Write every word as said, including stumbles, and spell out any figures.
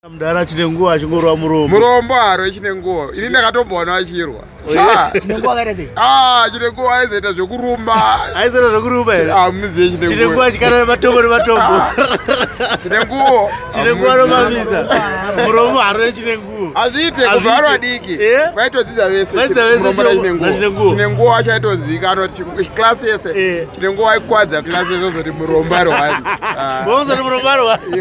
Mdara chinenguwo achingorwa Murombo. Murombo haro chinenguwo. Ini ndakatomboona achirwa. Chinenguwo akaita sei? Ah, chinenguwo aizoita zvekurumba. Aizoita zvekurumba ere? Ah, muziye chinenguwo. Chinenguwo achikana nematombo nematombo. Chinenguwo. Chinenguwo anomamisa. Murombo haro chinenguwo. Azviite kubva vari vadiki. Vaitodzidza vese. Murombo nachinenguwo. Chinenguwo achaitozivikanwa kuti klasi yese. Chinenguwo aikwadza klasi yese zoti Murombo ari wani. Bonzo Murombo ari wani.